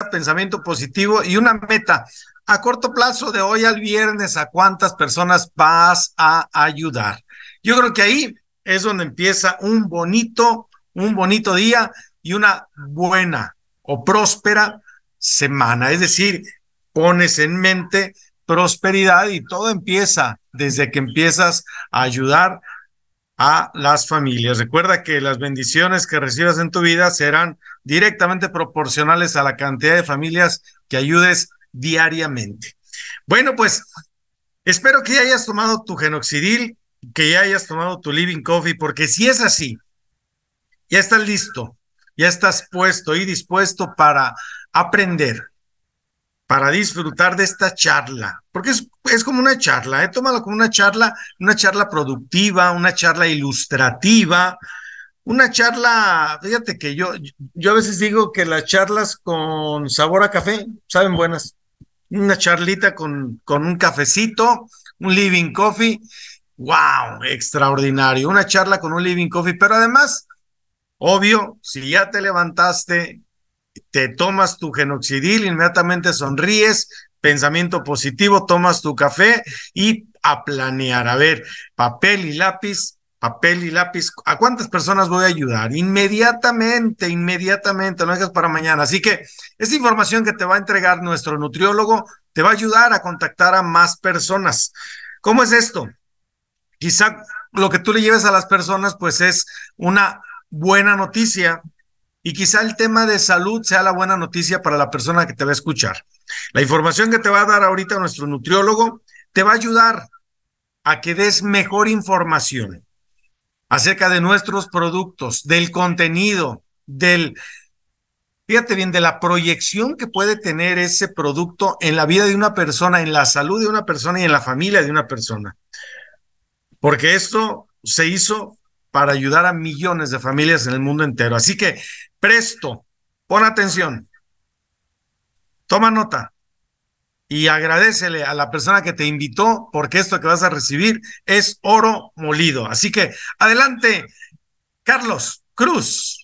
pensamiento positivo y una meta. A corto plazo, de hoy al viernes, ¿a cuántas personas vas a ayudar? Yo creo que ahí es donde empieza un bonito día y una buena o próspera semana. Es decir, pones en mente prosperidad y todo empieza desde que empiezas a ayudar a las familias. Recuerda que las bendiciones que recibas en tu vida serán directamente proporcionales a la cantidad de familias que ayudes diariamente. Bueno, pues espero que ya hayas tomado tu Genoxidil, que ya hayas tomado tu Living Coffee, porque si es así, ya estás listo, ya estás puesto y dispuesto para aprender, para disfrutar de esta charla, porque es como una charla, tómalo como una charla productiva, una charla ilustrativa, una charla, fíjate que yo a veces digo que las charlas con sabor a café saben buenas, una charlita con un cafecito, un living coffee, wow, extraordinario, una charla con un living coffee, pero además, obvio, si ya te levantaste, te tomas tu Genoxidil, inmediatamente sonríes, pensamiento positivo, tomas tu café y a planear. A ver, papel y lápiz. ¿A cuántas personas voy a ayudar? Inmediatamente, no dejes para mañana. Así que esta información que te va a entregar nuestro nutriólogo te va a ayudar a contactar a más personas. ¿Cómo es esto? Quizá lo que tú le lleves a las personas, pues es una buena noticia, y quizá el tema de salud sea la buena noticia para la persona que te va a escuchar. La información que te va a dar ahorita nuestro nutriólogo te va a ayudar a que des mejor información acerca de nuestros productos, del contenido, fíjate bien, de la proyección que puede tener ese producto en la vida de una persona, en la salud de una persona y en la familia de una persona. Porque esto se hizo para ayudar a millones de familias en el mundo entero. Así que presto, pon atención, toma nota y agradécele a la persona que te invitó, porque esto que vas a recibir es oro molido. Así que adelante, Carlos Cruz.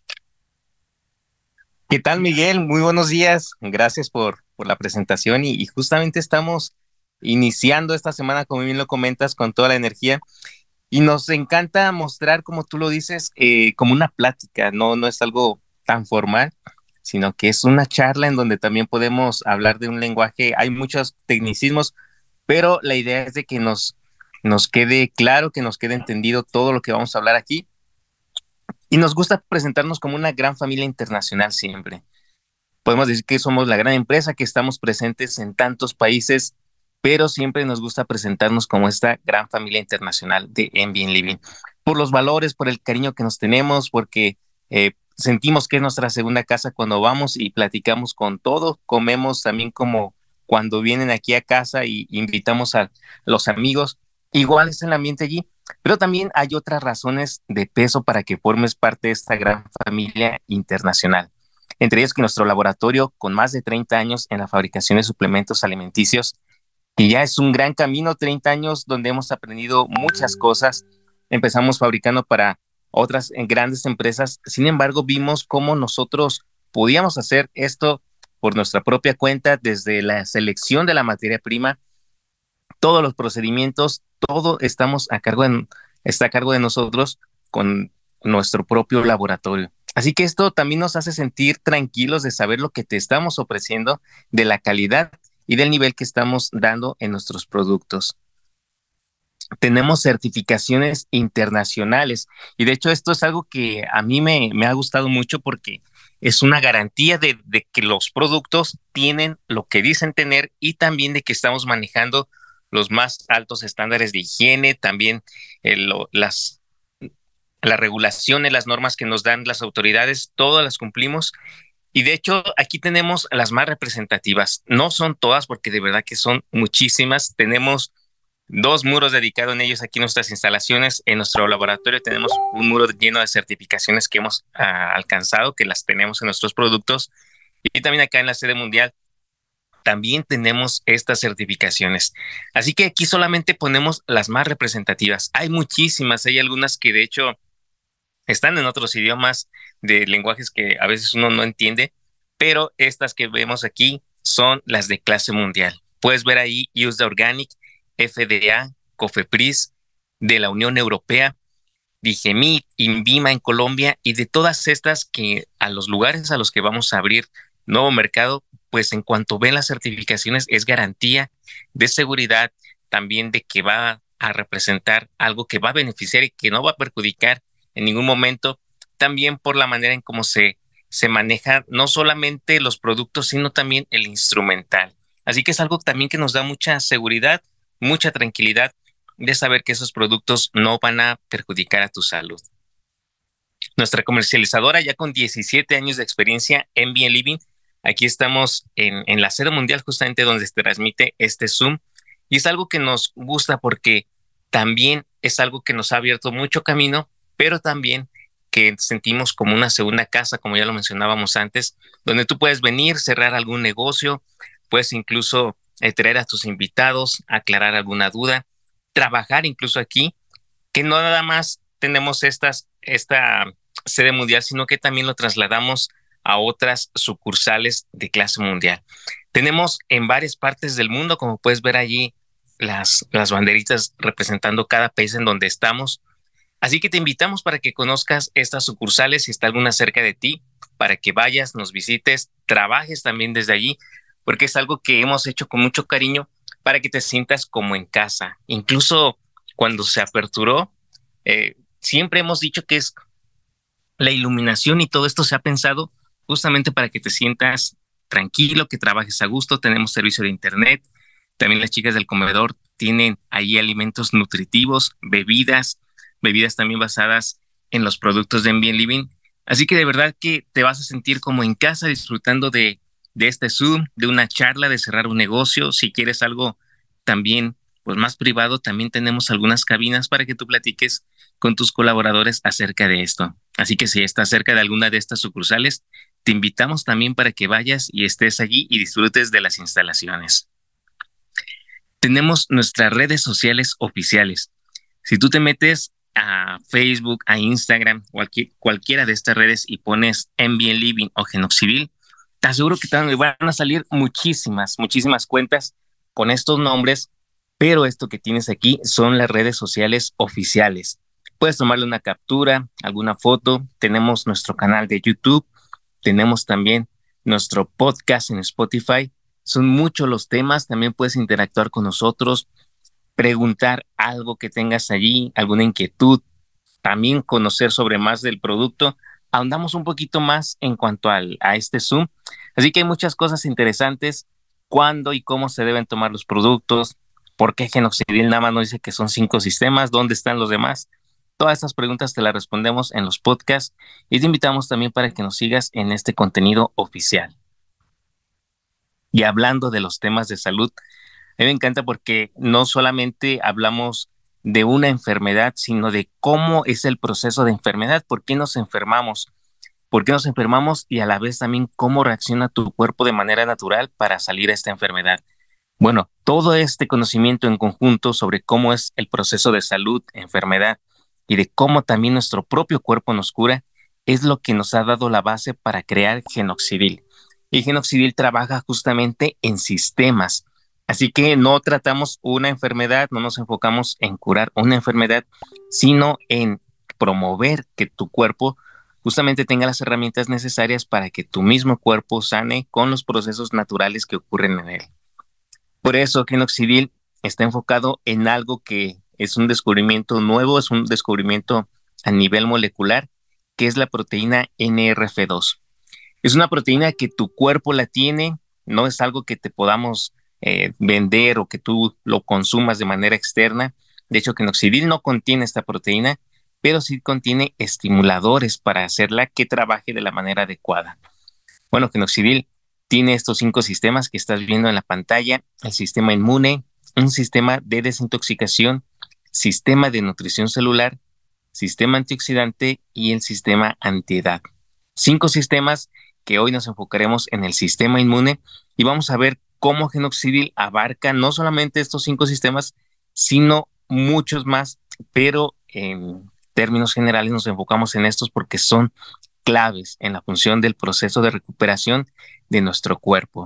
¿Qué tal, Miguel? Muy buenos días. Gracias por la presentación y justamente estamos iniciando esta semana, como bien lo comentas, con toda la energía y nos encanta mostrar, como tú lo dices, como una plática, no es algo tan formal, sino que es una charla en donde también podemos hablar de un lenguaje. Hay muchos tecnicismos, pero la idea es de que nos quede claro, que nos quede entendido todo lo que vamos a hablar aquí y nos gusta presentarnos como una gran familia internacional siempre. Podemos decir que somos la gran empresa, que estamos presentes en tantos países, pero siempre nos gusta presentarnos como esta gran familia internacional de Ambient Living. Por los valores, por el cariño que nos tenemos, porque sentimos que es nuestra segunda casa cuando vamos y platicamos con todo, comemos también como cuando vienen aquí a casa y invitamos a los amigos. Igual es el ambiente allí, pero también hay otras razones de peso para que formes parte de esta gran familia internacional. Entre ellos que nuestro laboratorio, con más de 30 años en la fabricación de suplementos alimenticios, y ya es un gran camino, 30 años donde hemos aprendido muchas cosas. Empezamos fabricando para otras grandes empresas, sin embargo, vimos cómo nosotros podíamos hacer esto por nuestra propia cuenta, desde la selección de la materia prima, todos los procedimientos, todo está a cargo de nosotros con nuestro propio laboratorio. Así que esto también nos hace sentir tranquilos de saber lo que te estamos ofreciendo, de la calidad y del nivel que estamos dando en nuestros productos. Tenemos certificaciones internacionales y de hecho esto es algo que a mí me ha gustado mucho porque es una garantía de que los productos tienen lo que dicen tener y también de que estamos manejando los más altos estándares de higiene, también las regulaciones, las normas que nos dan las autoridades, todas las cumplimos. Y de hecho, aquí tenemos las más representativas. No son todas, porque de verdad que son muchísimas. Tenemos 2 muros dedicados en ellos aquí en nuestras instalaciones. En nuestro laboratorio tenemos un muro lleno de certificaciones que hemos alcanzado, que las tenemos en nuestros productos. Y también acá en la sede mundial también tenemos estas certificaciones. Así que aquí solamente ponemos las más representativas. Hay muchísimas, hay algunas que de hecho están en otros idiomas de lenguajes que a veces uno no entiende, pero estas que vemos aquí son las de clase mundial. Puedes ver ahí USDA Organic, FDA, COFEPRIS, de la Unión Europea, Digemit, INVIMA en Colombia, y de todas estas que a los lugares a los que vamos a abrir nuevo mercado, pues en cuanto ven las certificaciones es garantía de seguridad, también de que va a representar algo que va a beneficiar y que no va a perjudicar en ningún momento, también por la manera en cómo se manejan no solamente los productos, sino también el instrumental. Así que es algo también que nos da mucha seguridad, mucha tranquilidad de saber que esos productos no van a perjudicar a tu salud. Nuestra comercializadora, ya con 17 años de experiencia en Bien Living, aquí estamos en la sede mundial, justamente donde se transmite este Zoom, y es algo que nos gusta porque también es algo que nos ha abierto mucho camino, pero también que sentimos como una segunda casa, como ya lo mencionábamos antes, donde tú puedes venir, cerrar algún negocio, puedes incluso traer a tus invitados, aclarar alguna duda, trabajar incluso aquí, que no nada más tenemos esta sede mundial, sino que también lo trasladamos a otras sucursales de clase mundial. Tenemos en varias partes del mundo, como puedes ver allí, las banderitas representando cada país en donde estamos. Así que te invitamos para que conozcas estas sucursales, si está alguna cerca de ti, para que vayas, nos visites, trabajes también desde allí, porque es algo que hemos hecho con mucho cariño para que te sientas como en casa. Incluso cuando se aperturó, siempre hemos dicho que es la iluminación y todo esto se ha pensado justamente para que te sientas tranquilo, que trabajes a gusto. Tenemos servicio de internet. También las chicas del comedor tienen ahí alimentos nutritivos, bebidas también basadas en los productos de Bien Living. Así que de verdad que te vas a sentir como en casa disfrutando de este Zoom, de una charla, de cerrar un negocio. Si quieres algo también pues más privado, también tenemos algunas cabinas para que tú platiques con tus colaboradores acerca de esto. Así que si estás cerca de alguna de estas sucursales, te invitamos también para que vayas y estés allí y disfrutes de las instalaciones. Tenemos nuestras redes sociales oficiales. Si tú te metes a Facebook, a Instagram o a cualquiera de estas redes y pones en Bien Living o Genoxidil, te aseguro que te van a salir muchísimas cuentas con estos nombres, pero esto que tienes aquí son las redes sociales oficiales. Puedes tomarle una captura, alguna foto. Tenemos nuestro canal de YouTube, tenemos también nuestro podcast en Spotify. Son muchos los temas, también puedes interactuar con nosotros, preguntar algo que tengas allí, alguna inquietud, también conocer sobre más del producto. Ahondamos un poquito más en cuanto a este Zoom. Así que hay muchas cosas interesantes, cuándo y cómo se deben tomar los productos, por qué Genoxidil nada más nos dice que son 5 sistemas, dónde están los demás. Todas estas preguntas te las respondemos en los podcasts y te invitamos también para que nos sigas en este contenido oficial. Y hablando de los temas de salud, a mí me encanta porque no solamente hablamos de una enfermedad, sino de cómo es el proceso de enfermedad, por qué nos enfermamos, y a la vez también cómo reacciona tu cuerpo de manera natural para salir a esta enfermedad. Bueno, todo este conocimiento en conjunto sobre cómo es el proceso de salud, enfermedad y de cómo también nuestro propio cuerpo nos cura es lo que nos ha dado la base para crear Genoxidil. Y Genoxidil trabaja justamente en sistemas. Así que no tratamos una enfermedad, no nos enfocamos en curar una enfermedad, sino en promover que tu cuerpo justamente tenga las herramientas necesarias para que tu mismo cuerpo sane con los procesos naturales que ocurren en él. Por eso Genoxidil está enfocado en algo que es un descubrimiento nuevo, es un descubrimiento a nivel molecular, que es la proteína NRF2. Es una proteína que tu cuerpo la tiene, no es algo que te podamos vender o que tú lo consumas de manera externa. De hecho, Genoxidil no contiene esta proteína, pero sí contiene estimuladores para hacerla que trabaje de la manera adecuada. Bueno, Genoxidil tiene estos 5 sistemas que estás viendo en la pantalla: el sistema inmune, un sistema de desintoxicación, sistema de nutrición celular, sistema antioxidante y el sistema antiedad. 5 sistemas que hoy nos enfocaremos en el sistema inmune y vamos a ver cómo Genoxidil abarca no solamente estos 5 sistemas, sino muchos más, pero en términos generales nos enfocamos en estos porque son claves en la función del proceso de recuperación de nuestro cuerpo.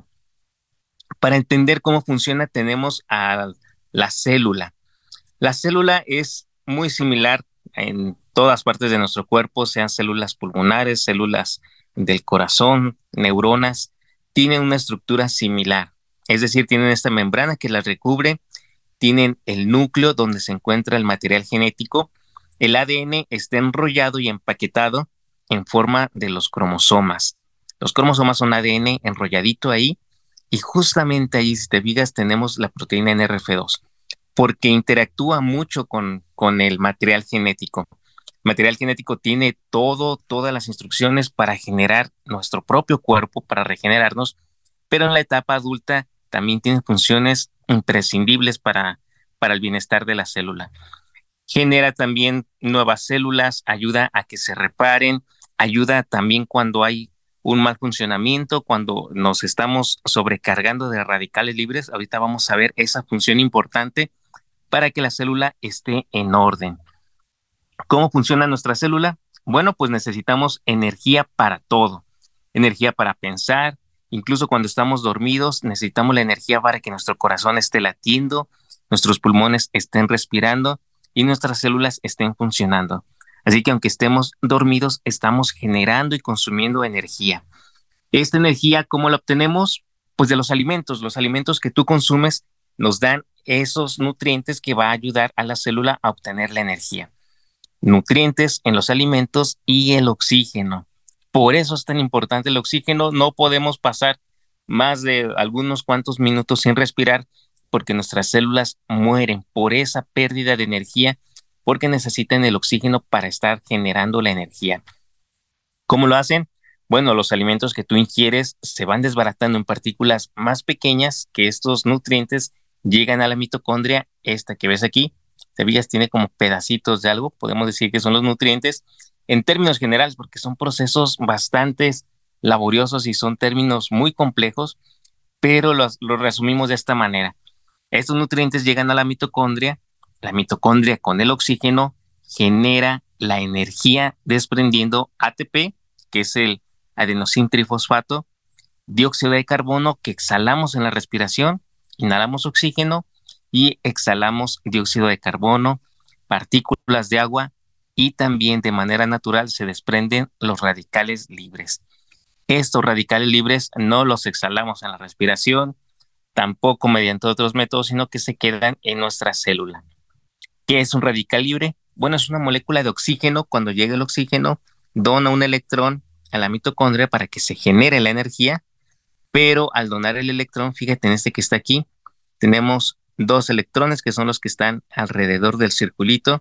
Para entender cómo funciona, tenemos a la célula. La célula es muy similar en todas partes de nuestro cuerpo, sean células pulmonares, células del corazón, neuronas, tienen una estructura similar. Es decir, tienen esta membrana que las recubre, tienen el núcleo donde se encuentra el material genético. El ADN está enrollado y empaquetado en forma de los cromosomas. Los cromosomas son ADN enrolladito ahí y justamente ahí, si te fijas, tenemos la proteína NRF2 porque interactúa mucho con el material genético. El material genético tiene todas las instrucciones para generar nuestro propio cuerpo, para regenerarnos, pero en la etapa adulta también tiene funciones imprescindibles para el bienestar de la célula. Genera también nuevas células, ayuda a que se reparen, ayuda también cuando hay un mal funcionamiento, cuando nos estamos sobrecargando de radicales libres. Ahorita vamos a ver esa función importante para que la célula esté en orden. ¿Cómo funciona nuestra célula? Bueno, pues necesitamos energía para todo, energía para pensar, incluso cuando estamos dormidos necesitamos la energía para que nuestro corazón esté latiendo, nuestros pulmones estén respirando y nuestras células estén funcionando. Así que aunque estemos dormidos, estamos generando y consumiendo energía. Esta energía, ¿cómo la obtenemos? Pues de los alimentos. Los alimentos que tú consumes nos dan esos nutrientes que va a ayudar a la célula a obtener la energía. Nutrientes en los alimentos y el oxígeno. Por eso es tan importante el oxígeno. No podemos pasar más de algunos cuantos minutos sin respirar porque nuestras células mueren por esa pérdida de energía porque necesitan el oxígeno para estar generando la energía. ¿Cómo lo hacen? Bueno, los alimentos que tú ingieres se van desbaratando en partículas más pequeñas que estos nutrientes llegan a la mitocondria, esta que ves aquí, te fijas, tiene como pedacitos de algo, podemos decir que son los nutrientes, en términos generales, porque son procesos bastante laboriosos y son términos muy complejos, pero los resumimos de esta manera. Estos nutrientes llegan a la mitocondria con el oxígeno genera la energía desprendiendo ATP, que es el adenosintrifosfato, dióxido de carbono que exhalamos en la respiración, inhalamos oxígeno y exhalamos dióxido de carbono, partículas de agua y también de manera natural se desprenden los radicales libres. Estos radicales libres no los exhalamos en la respiración, tampoco mediante otros métodos, sino que se quedan en nuestra célula. ¿Qué es un radical libre? Bueno, es una molécula de oxígeno. Cuando llega el oxígeno, dona un electrón a la mitocondria para que se genere la energía, pero al donar el electrón, fíjate en este que está aquí, tenemos dos electrones que son los que están alrededor del circulito,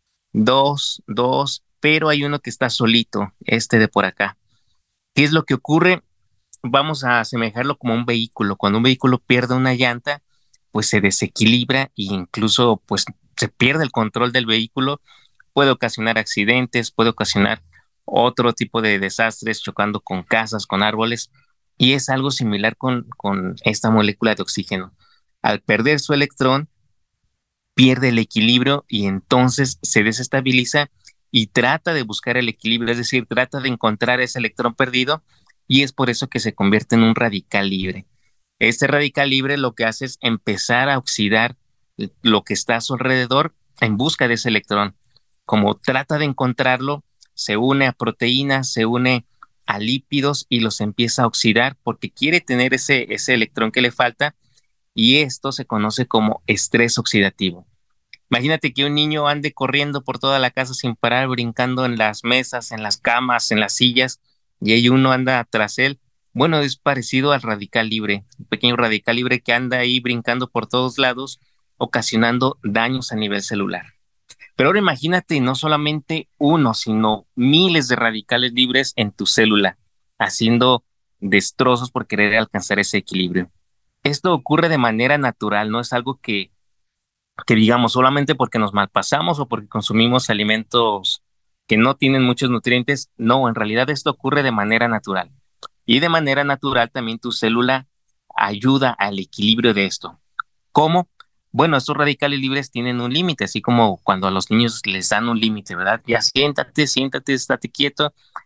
dos, pero hay uno que está solito, este de por acá. ¿Qué es lo que ocurre? Vamos a asemejarlo como un vehículo. Cuando un vehículo pierde una llanta, pues se desequilibra e incluso pues se pierde el control del vehículo, puede ocasionar accidentes, puede ocasionar otro tipo de desastres chocando con casas, con árboles, y es algo similar con esta molécula de oxígeno. Al perder su electrón, pierde el equilibrio y entonces se desestabiliza y trata de buscar el equilibrio, es decir, trata de encontrar ese electrón perdido y es por eso que se convierte en un radical libre. Este radical libre lo que hace es empezar a oxidar lo que está a su alrededor en busca de ese electrón. Como trata de encontrarlo, se une a proteínas, se une a lípidos y los empieza a oxidar porque quiere tener ese electrón que le falta y esto se conoce como estrés oxidativo. Imagínate que un niño ande corriendo por toda la casa sin parar, brincando en las mesas, en las camas, en las sillas, y ahí uno anda tras él. Bueno, es parecido al radical libre, un pequeño radical libre que anda ahí brincando por todos lados, ocasionando daños a nivel celular. Pero ahora imagínate no solamente uno, sino miles de radicales libres en tu célula, haciendo destrozos por querer alcanzar ese equilibrio. Esto ocurre de manera natural, no es algo que digamos solamente porque nos malpasamos o porque consumimos alimentos que no tienen muchos nutrientes. No, en realidad esto ocurre de manera natural. Y de manera natural también tu célula ayuda al equilibrio de esto. ¿Cómo? Bueno, estos radicales libres tienen un límite, así como cuando a los niños les dan un límite, ¿verdad? Ya siéntate, estate quieto,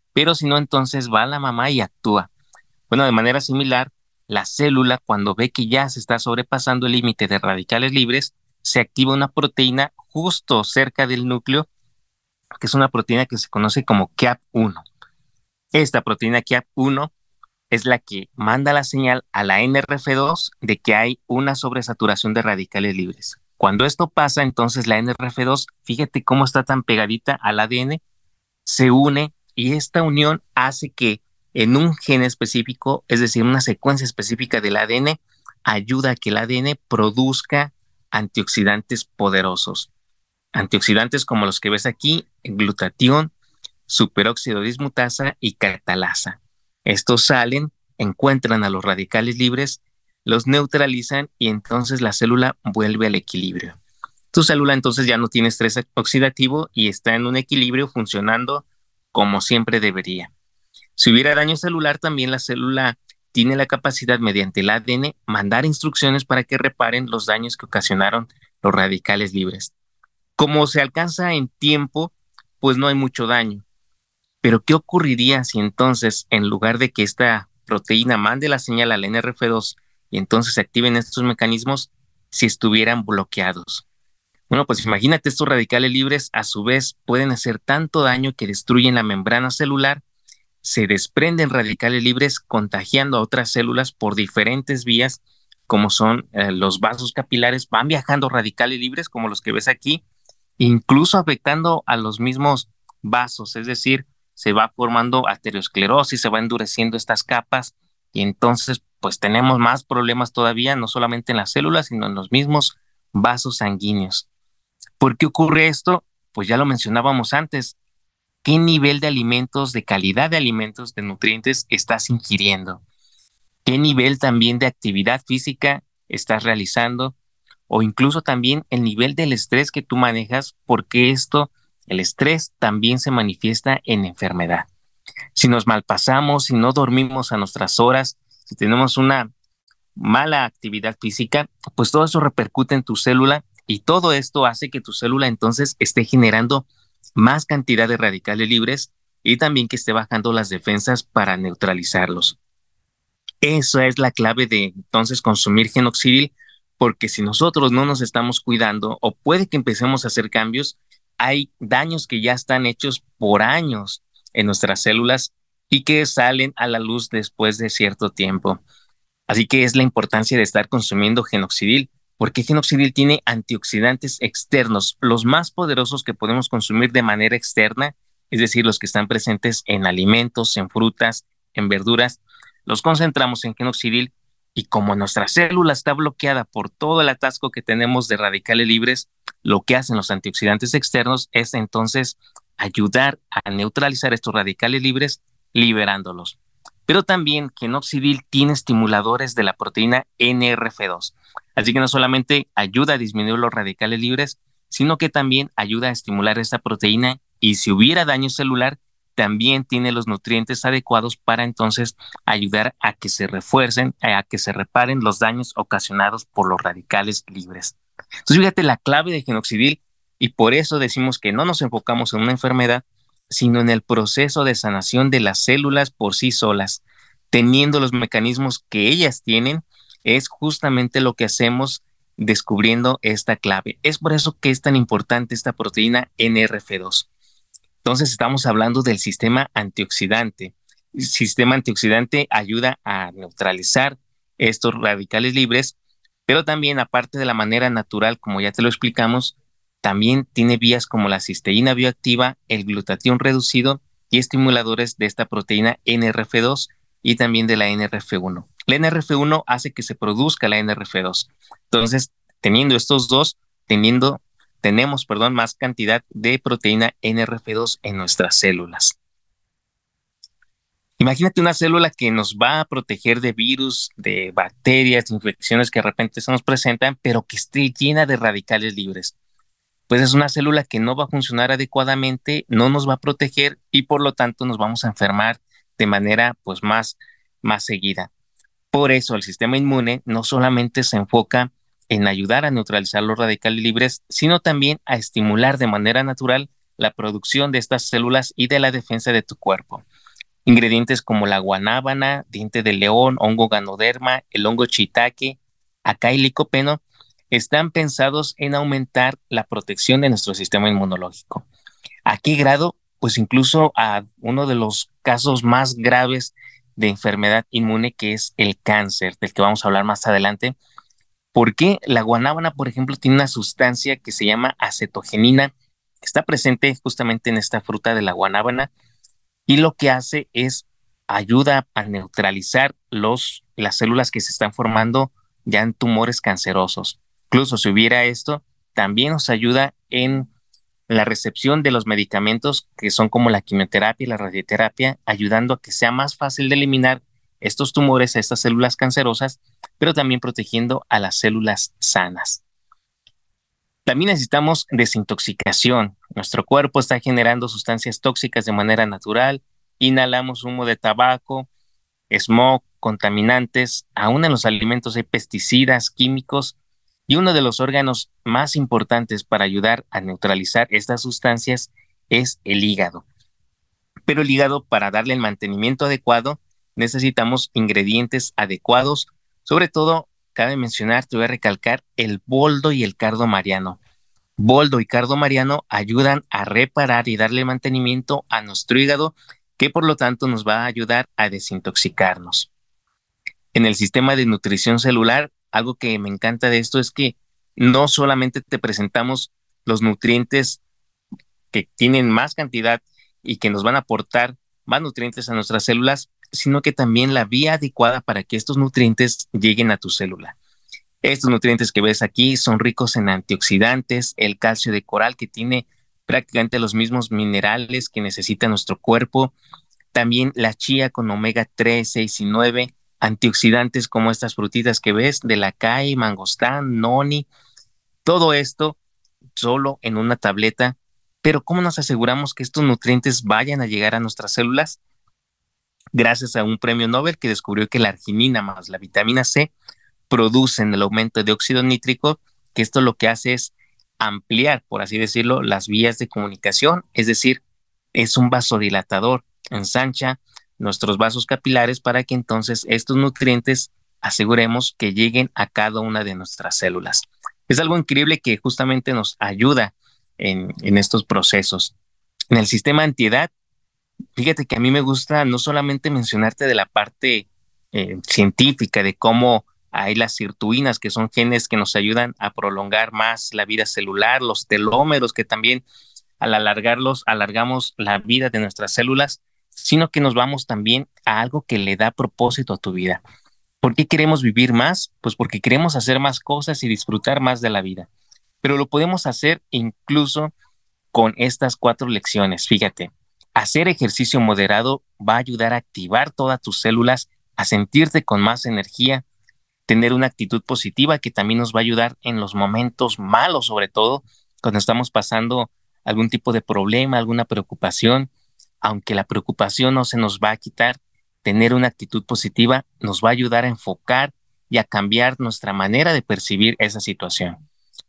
pero si no, entonces va la mamá y actúa. Bueno, de manera similar, la célula, cuando ve que ya se está sobrepasando el límite de radicales libres, se activa una proteína justo cerca del núcleo, que es una proteína que se conoce como CAP1. Esta proteína CAP1 es la que manda la señal a la NRF2 de que hay una sobresaturación de radicales libres. Cuando esto pasa, entonces la NRF2, fíjate cómo está tan pegadita al ADN, se une y esta unión hace que en un gen específico, es decir, una secuencia específica del ADN, ayuda a que el ADN produzca antioxidantes poderosos. Antioxidantes como los que ves aquí, glutatión, superóxido dismutasa y catalasa. Estos salen, encuentran a los radicales libres, los neutralizan y entonces la célula vuelve al equilibrio. Tu célula entonces ya no tiene estrés oxidativo y está en un equilibrio funcionando como siempre debería. Si hubiera daño celular, también la célula tiene la capacidad mediante el ADN mandar instrucciones para que reparen los daños que ocasionaron los radicales libres. Como se alcanza en tiempo, pues no hay mucho daño. Pero ¿qué ocurriría si entonces, en lugar de que esta proteína mande la señal al NRF2 y entonces se activen estos mecanismos, si estuvieran bloqueados? Bueno, pues imagínate, estos radicales libres a su vez pueden hacer tanto daño que destruyen la membrana celular, se desprenden radicales libres contagiando a otras células por diferentes vías, como son los vasos capilares, van viajando radicales libres como los que ves aquí, incluso afectando a los mismos vasos, es decir, se va formando arteriosclerosis, se va endureciendo estas capas y entonces pues tenemos más problemas todavía, no solamente en las células, sino en los mismos vasos sanguíneos. ¿Por qué ocurre esto? Pues ya lo mencionábamos antes. ¿Qué nivel de alimentos, de calidad de alimentos, de nutrientes estás ingiriendo? ¿Qué nivel también de actividad física estás realizando? O incluso también el nivel del estrés que tú manejas, porque esto, el estrés también se manifiesta en enfermedad. Si nos malpasamos, si no dormimos a nuestras horas, si tenemos una mala actividad física, pues todo eso repercute en tu célula y todo esto hace que tu célula entonces esté generando más cantidad de radicales libres y también que esté bajando las defensas para neutralizarlos. Esa es la clave de entonces consumir genoxidil, porque si nosotros no nos estamos cuidando o puede que empecemos a hacer cambios, hay daños que ya están hechos por años en nuestras células y que salen a la luz después de cierto tiempo. Así que es la importancia de estar consumiendo genoxidil, porque genoxidil tiene antioxidantes externos, los más poderosos que podemos consumir de manera externa, es decir, los que están presentes en alimentos, en frutas, en verduras, los concentramos en genoxidil y como nuestra célula está bloqueada por todo el atasco que tenemos de radicales libres, lo que hacen los antioxidantes externos es entonces ayudar a neutralizar estos radicales libres, liberándolos. Pero también genoxidil tiene estimuladores de la proteína NRF2. Así que no solamente ayuda a disminuir los radicales libres, sino que también ayuda a estimular esta proteína y si hubiera daño celular, también tiene los nutrientes adecuados para entonces ayudar a que se refuercen, a que se reparen los daños ocasionados por los radicales libres. Entonces, fíjate la clave de genoxidil y por eso decimos que no nos enfocamos en una enfermedad, sino en el proceso de sanación de las células por sí solas, teniendo los mecanismos que ellas tienen, es justamente lo que hacemos descubriendo esta clave. Es por eso que es tan importante esta proteína NRF2. Entonces estamos hablando del sistema antioxidante. El sistema antioxidante ayuda a neutralizar estos radicales libres, pero también aparte de la manera natural, como ya te lo explicamos, también tiene vías como la cisteína bioactiva, el glutatión reducido y estimuladores de esta proteína NRF2 y también de la NRF1. La NRF1 hace que se produzca la NRF2. Entonces, teniendo estos dos, tenemos más cantidad de proteína NRF2 en nuestras células. Imagínate una célula que nos va a proteger de virus, de bacterias, de infecciones que de repente se nos presentan, pero que esté llena de radicales libres. Pues es una célula que no va a funcionar adecuadamente, no nos va a proteger y por lo tanto nos vamos a enfermar de manera pues más seguida. Por eso el sistema inmune no solamente se enfoca en ayudar a neutralizar los radicales libres, sino también a estimular de manera natural la producción de estas células y de la defensa de tu cuerpo. Ingredientes como la guanábana, diente de león, hongo ganoderma, el hongo shiitake, acai licopeno, están pensados en aumentar la protección de nuestro sistema inmunológico. ¿A qué grado? Pues incluso a uno de los casos más graves de enfermedad inmune, que es el cáncer, del que vamos a hablar más adelante. Porque la guanábana, por ejemplo, tiene una sustancia que se llama acetogenina, que está presente justamente en esta fruta de la guanábana, y lo que hace es ayuda a neutralizar las células que se están formando ya en tumores cancerosos. Incluso si hubiera esto, también nos ayuda en la recepción de los medicamentos que son como la quimioterapia y la radioterapia, ayudando a que sea más fácil de eliminar estos tumores, a estas células cancerosas, pero también protegiendo a las células sanas. También necesitamos desintoxicación. Nuestro cuerpo está generando sustancias tóxicas de manera natural. Inhalamos humo de tabaco, smog, contaminantes. Aún en los alimentos hay pesticidas, químicos. Y uno de los órganos más importantes para ayudar a neutralizar estas sustancias es el hígado. Pero el hígado, para darle el mantenimiento adecuado, necesitamos ingredientes adecuados. Sobre todo, cabe mencionar, te voy a recalcar, el boldo y el cardo mariano. Boldo y cardo mariano ayudan a reparar y darle mantenimiento a nuestro hígado, que por lo tanto nos va a ayudar a desintoxicarnos. En el sistema de nutrición celular, algo que me encanta de esto es que no solamente te presentamos los nutrientes que tienen más cantidad y que nos van a aportar más nutrientes a nuestras células, sino que también la vía adecuada para que estos nutrientes lleguen a tu célula. Estos nutrientes que ves aquí son ricos en antioxidantes, el calcio de coral que tiene prácticamente los mismos minerales que necesita nuestro cuerpo, también la chía con omega 3, 6 y 9, antioxidantes como estas frutitas que ves, del acai, mangostán, noni, todo esto solo en una tableta. Pero ¿cómo nos aseguramos que estos nutrientes vayan a llegar a nuestras células? Gracias a un premio Nobel que descubrió que la arginina más la vitamina C producen el aumento de óxido nítrico, que esto lo que hace es ampliar, por así decirlo, las vías de comunicación, es decir, es un vasodilatador, ensancha nuestros vasos capilares para que entonces estos nutrientes aseguremos que lleguen a cada una de nuestras células. Es algo increíble que justamente nos ayuda en estos procesos. En el sistema antiedad, fíjate que a mí me gusta no solamente mencionarte de la parte científica, de cómo hay las sirtuinas, que son genes que nos ayudan a prolongar más la vida celular, los telómeros, que también al alargarlos, alargamos la vida de nuestras células, sino que nos vamos también a algo que le da propósito a tu vida. ¿Por qué queremos vivir más? Pues porque queremos hacer más cosas y disfrutar más de la vida. Pero lo podemos hacer incluso con estas 4 lecciones. Fíjate, hacer ejercicio moderado va a ayudar a activar todas tus células, a sentirte con más energía, tener una actitud positiva que también nos va a ayudar en los momentos malos, sobre todo cuando estamos pasando algún tipo de problema, alguna preocupación. Aunque la preocupación no se nos va a quitar, tener una actitud positiva nos va a ayudar a enfocar y a cambiar nuestra manera de percibir esa situación.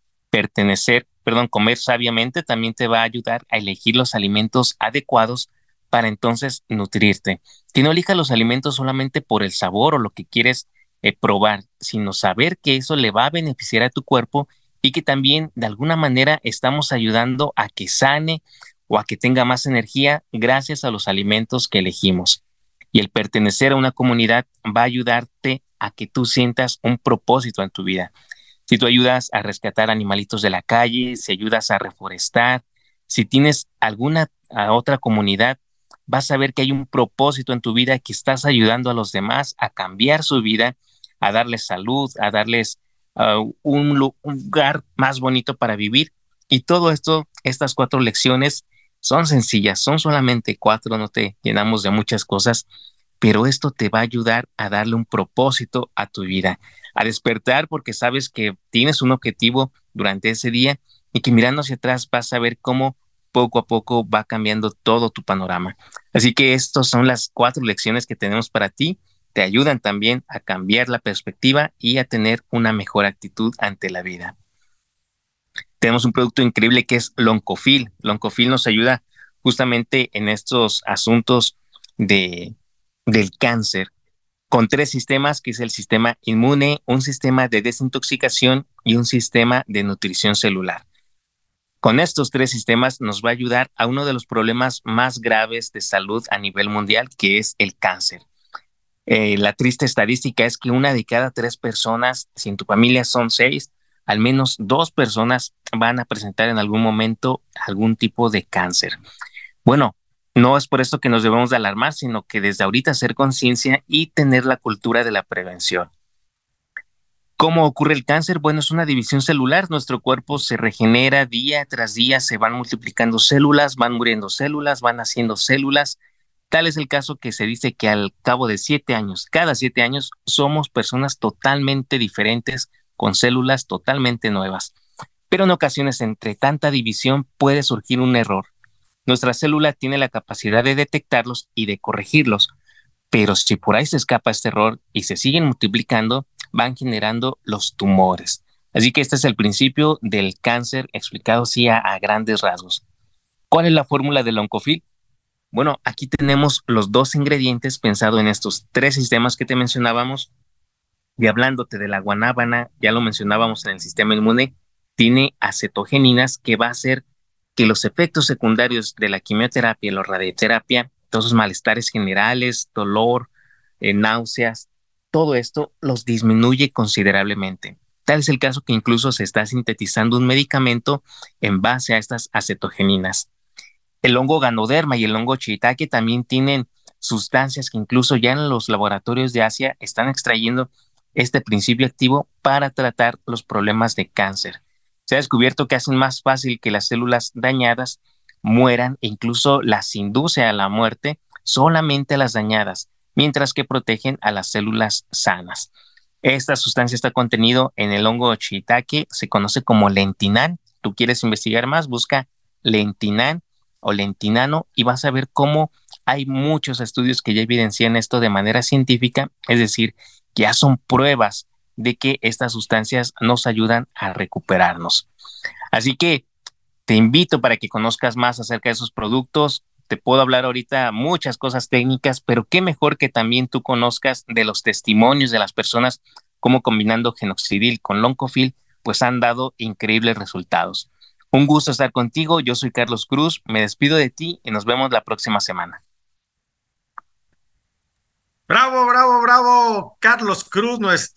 Comer sabiamente también te va a ayudar a elegir los alimentos adecuados para entonces nutrirte. Que no elijas los alimentos solamente por el sabor o lo que quieres probar, sino saber que eso le va a beneficiar a tu cuerpo y que también de alguna manera estamos ayudando a que sane o a que tenga más energía gracias a los alimentos que elegimos. Y el pertenecer a una comunidad va a ayudarte a que tú sientas un propósito en tu vida. Si tú ayudas a rescatar animalitos de la calle, si ayudas a reforestar, si tienes alguna otra comunidad, vas a ver que hay un propósito en tu vida, que estás ayudando a los demás a cambiar su vida, a darles salud, a darles un lugar más bonito para vivir. Y todo esto, estas 4 lecciones son sencillas, son solamente 4, no te llenamos de muchas cosas, pero esto te va a ayudar a darle un propósito a tu vida, a despertar porque sabes que tienes un objetivo durante ese día y que mirando hacia atrás vas a ver cómo poco a poco va cambiando todo tu panorama. Así que estas son las 4 lecciones que tenemos para ti. Te ayudan también a cambiar la perspectiva y a tener una mejor actitud ante la vida. Tenemos un producto increíble que es Loncofil. Loncofil nos ayuda justamente en estos asuntos de, del cáncer con tres sistemas, que es el sistema inmune, un sistema de desintoxicación y un sistema de nutrición celular. Con estos tres sistemas nos va a ayudar a uno de los problemas más graves de salud a nivel mundial, que es el cáncer. La triste estadística es que una de cada tres personas, si en tu familia son seis, al menos dos personas van a presentar en algún momento algún tipo de cáncer. Bueno, no es por esto que nos debemos de alarmar, sino que desde ahorita hacer conciencia y tener la cultura de la prevención. ¿Cómo ocurre el cáncer? Bueno, es una división celular. Nuestro cuerpo se regenera día tras día, se van multiplicando células, van muriendo células, van haciendo células. Tal es el caso que se dice que al cabo de 7 años, cada 7 años, somos personas totalmente diferentes, con células totalmente nuevas. Pero en ocasiones, entre tanta división, puede surgir un error. Nuestra célula tiene la capacidad de detectarlos y de corregirlos, pero si por ahí se escapa este error y se siguen multiplicando, van generando los tumores. Así que este es el principio del cáncer explicado así a grandes rasgos. ¿Cuál es la fórmula del Oncofil? Bueno, aquí tenemos los dos ingredientes pensado en estos tres sistemas que te mencionábamos. Y hablándote de la guanábana, ya lo mencionábamos en el sistema inmune, tiene acetogeninas que va a hacer que los efectos secundarios de la quimioterapia y la radioterapia, todos esos malestares generales, dolor, náuseas, todo esto los disminuye considerablemente. Tal es el caso que incluso se está sintetizando un medicamento en base a estas acetogeninas. El hongo Ganoderma y el hongo Shiitake también tienen sustancias que incluso ya en los laboratorios de Asia están extrayendo este principio activo para tratar los problemas de cáncer. Se ha descubierto que hacen más fácil que las células dañadas mueran e incluso las induce a la muerte solamente a las dañadas, mientras que protegen a las células sanas. Esta sustancia está contenido en el hongo Shiitake, se conoce como lentinan. Tú quieres investigar más, busca lentinan o lentinano y vas a ver cómo hay muchos estudios que ya evidencian esto de manera científica, es decir, que ya son pruebas de que estas sustancias nos ayudan a recuperarnos. Así que te invito para que conozcas más acerca de esos productos. Te puedo hablar ahorita muchas cosas técnicas, pero qué mejor que también tú conozcas de los testimonios de las personas, cómo combinando Genoxidil con Loncofil, pues han dado increíbles resultados. Un gusto estar contigo, yo soy Carlos Cruz, me despido de ti y nos vemos la próxima semana. Bravo, bravo, bravo, Carlos Cruz,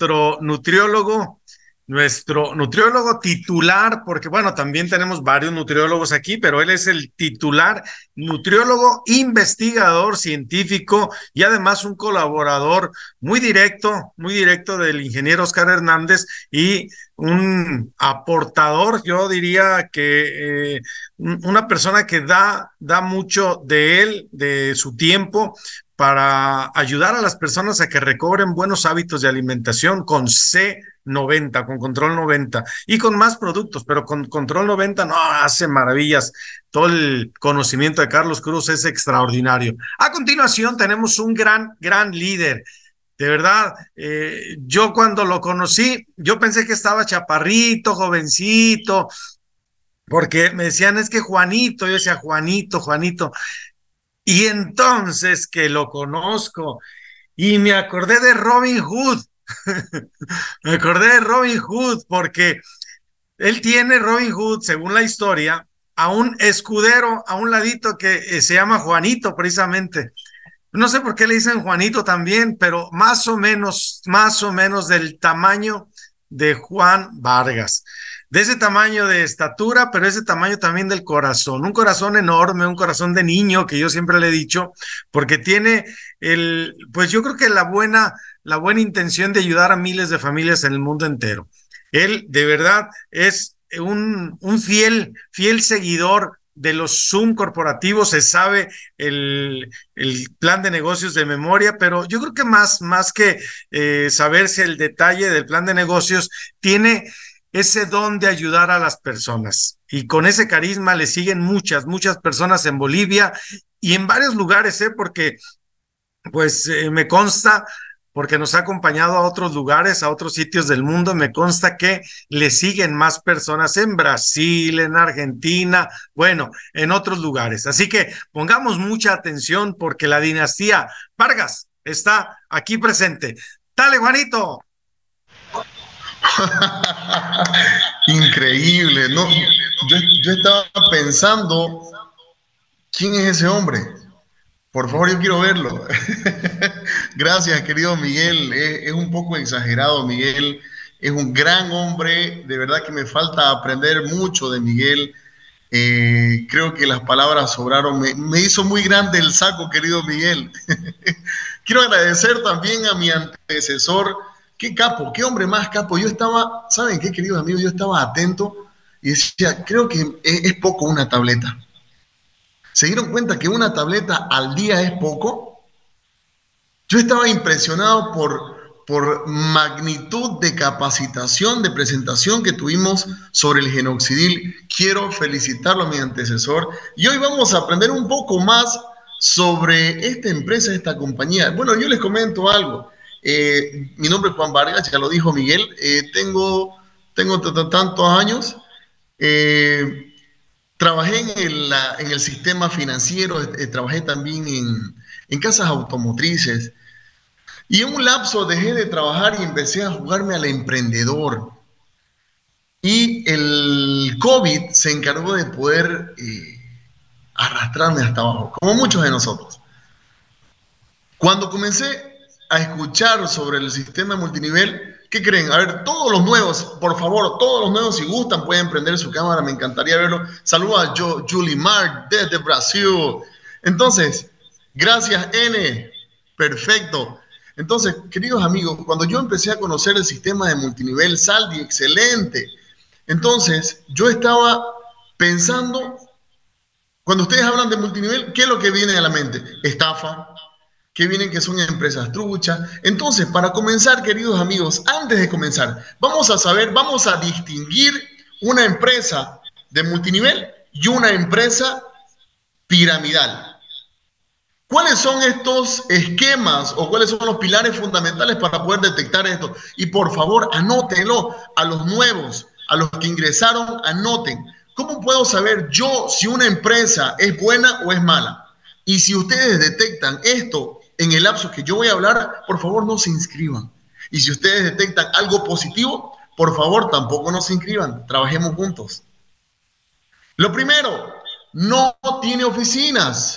nuestro nutriólogo titular, porque bueno, también tenemos varios nutriólogos aquí, pero él es el titular, nutriólogo, investigador científico y además un colaborador muy directo del ingeniero Oscar Hernández y un aportador, yo diría que una persona que da mucho de él, de su tiempo para ayudar a las personas a que recobren buenos hábitos de alimentación con C90, con Control 90 y con más productos, pero con Control 90 no hace maravillas. Todo el conocimiento de Carlos Cruz es extraordinario. A continuación tenemos un gran líder. De verdad, yo cuando lo conocí, yo pensé que estaba chaparrito, jovencito, porque me decían, es que Juanito, yo decía, Juanito, Juanito. Y entonces que lo conozco y me acordé de Robin Hood, me acordé de Robin Hood porque él tiene Robin Hood, según la historia, a un escudero a un ladito que se llama Juanito precisamente. No sé por qué le dicen Juanito también, pero más o menos del tamaño de Juan Vargas. De ese tamaño de estatura, pero ese tamaño también del corazón. Un corazón enorme, un corazón de niño, que yo siempre le he dicho, porque tiene pues yo creo que la buena intención de ayudar a miles de familias en el mundo entero. Él de verdad es un fiel seguidor de los Zoom corporativos, se sabe el plan de negocios de memoria, pero yo creo que más que saberse el detalle del plan de negocios, tiene ese don de ayudar a las personas. Y con ese carisma le siguen muchas personas en Bolivia y en varios lugares, porque pues me consta porque nos ha acompañado a otros lugares, a otros sitios del mundo. Me consta que le siguen más personas en Brasil, en Argentina, bueno, en otros lugares. Así que pongamos mucha atención porque la dinastía Vargas está aquí presente. Dale, Juanito. Increíble, ¿no? Yo estaba pensando, ¿quién es ese hombre? Por favor, yo quiero verlo. Gracias, querido Miguel. Es un poco exagerado, Miguel. Es un gran hombre. De verdad que me falta aprender mucho de Miguel. Creo que las palabras sobraron. Me hizo muy grande el saco, querido Miguel. Quiero agradecer también a mi antecesor. Qué capo, qué hombre más capo. Yo estaba, ¿saben qué, queridos amigos? Yo estaba atento y decía, creo que es poco una tableta. ¿Se dieron cuenta que una tableta al día es poco? Yo estaba impresionado por magnitud de capacitación, de presentación que tuvimos sobre el genoxidil. Quiero felicitarlo a mi antecesor. Y hoy vamos a aprender un poco más sobre esta empresa, esta compañía. Bueno, yo les comento algo. Mi nombre es Juan Vargas, ya lo dijo Miguel. Tengo tantos años. Trabajé en el sistema financiero, trabajé también en casas automotrices. Y en un lapso dejé de trabajar y empecé a jugarme al emprendedor. Y el COVID se encargó de poder arrastrarme hasta abajo, como muchos de nosotros. Cuando comencé a escuchar sobre el sistema multinivel, ¿qué creen? A ver, todos los nuevos, por favor, todos los nuevos, si gustan, pueden prender su cámara, me encantaría verlo. Saludos a Julie Mar desde Brasil. Entonces, gracias, N. Perfecto. Entonces, queridos amigos, cuando yo empecé a conocer el sistema de multinivel, Saldi, excelente. Entonces, yo estaba pensando, cuando ustedes hablan de multinivel, ¿qué es lo que viene a la mente? Estafa, que vienen que son empresas truchas. Entonces, para comenzar, queridos amigos, antes de comenzar, vamos a distinguir una empresa de multinivel y una empresa piramidal. ¿Cuáles son estos esquemas o cuáles son los pilares fundamentales para poder detectar esto? Y por favor, anótenlo a los nuevos, a los que ingresaron, anoten. ¿Cómo puedo saber yo si una empresa es buena o es mala? Y si ustedes detectan esto en el lapso que yo voy a hablar, por favor no se inscriban. Y si ustedes detectan algo positivo, por favor tampoco no se inscriban. Trabajemos juntos. Lo primero, no tiene oficinas.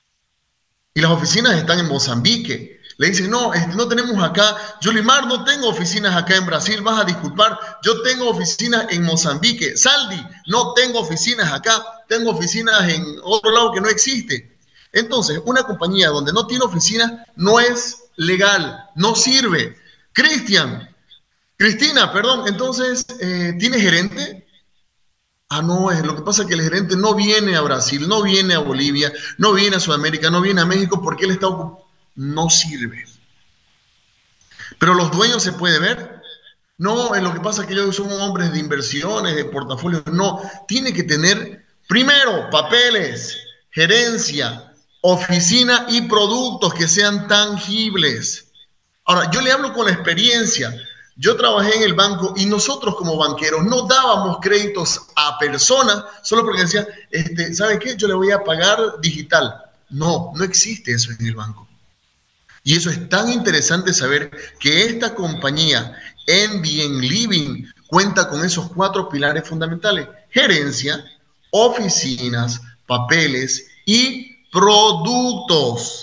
Y las oficinas están en Mozambique. Le dicen, no, no tenemos acá. Yulimar, no tengo oficinas acá en Brasil, vas a disculpar. Yo tengo oficinas en Mozambique. Saldi, no tengo oficinas acá. Tengo oficinas en otro lado que no existe. Entonces, una compañía donde no tiene oficinas no es legal, no sirve. Cristina, perdón, entonces, ¿tiene gerente? Ah, no, lo que pasa es que el gerente no viene a Brasil, no viene a Bolivia, no viene a Sudamérica, no viene a México porque él está ocupado. No sirve. Pero los dueños se puede ver. No, lo que pasa es que ellos son hombres de inversiones, de portafolios. No, tiene que tener primero papeles, gerencia, oficina y productos que sean tangibles. Ahora, yo le hablo con la experiencia. Yo trabajé en el banco y nosotros como banqueros no dábamos créditos a personas solo porque decían, ¿sabe qué? Yo le voy a pagar digital. No, no existe eso en el banco. Y eso es tan interesante saber que esta compañía, Envien Living, cuenta con esos 4 pilares fundamentales: gerencia, oficinas, papeles y productos.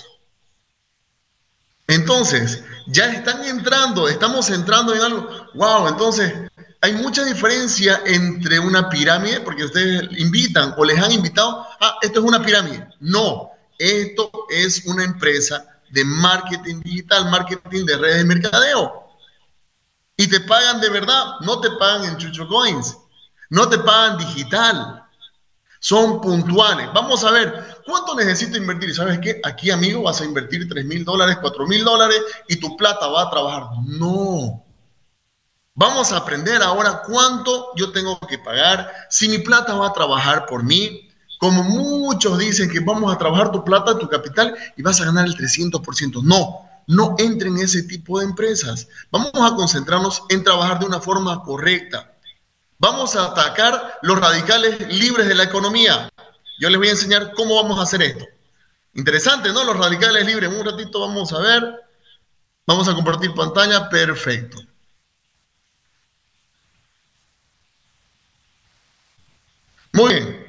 Entonces, ya estamos entrando en algo. Wow, entonces hay mucha diferencia entre una pirámide, porque ustedes invitan o les han invitado, esto es una pirámide. No, esto es una empresa de marketing digital, marketing de redes de mercadeo. Y te pagan de verdad, no te pagan en Chucho Coins, no te pagan digital. Son puntuales. Vamos a ver, ¿cuánto necesito invertir? ¿Sabes qué? Aquí, amigo, vas a invertir $3,000, $4,000 y tu plata va a trabajar. No. Vamos a aprender ahora cuánto yo tengo que pagar, si mi plata va a trabajar por mí. Como muchos dicen que vamos a trabajar tu plata, tu capital, y vas a ganar el 300%. No, no entre en ese tipo de empresas. Vamos a concentrarnos en trabajar de una forma correcta. Vamos a atacar los radicales libres de la economía. Yo les voy a enseñar cómo vamos a hacer esto. Interesante, ¿no? Los radicales libres. En un ratito vamos a ver. Vamos a compartir pantalla. Perfecto. Muy bien.